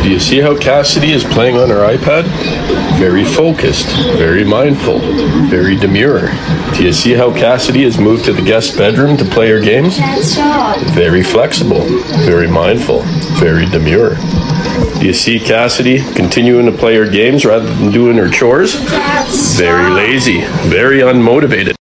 Do you see how Cassidy is playing on her iPad? Very focused, very mindful, very demure. Do you see how Cassidy has moved to the guest bedroom to play her games? Very flexible, very mindful, very demure. Do you see Cassidy continuing to play her games rather than doing her chores? Very lazy, very unmotivated.